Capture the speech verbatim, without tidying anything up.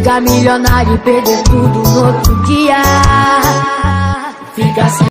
Ficar milionário e perder tudo no outro dia. Fica sem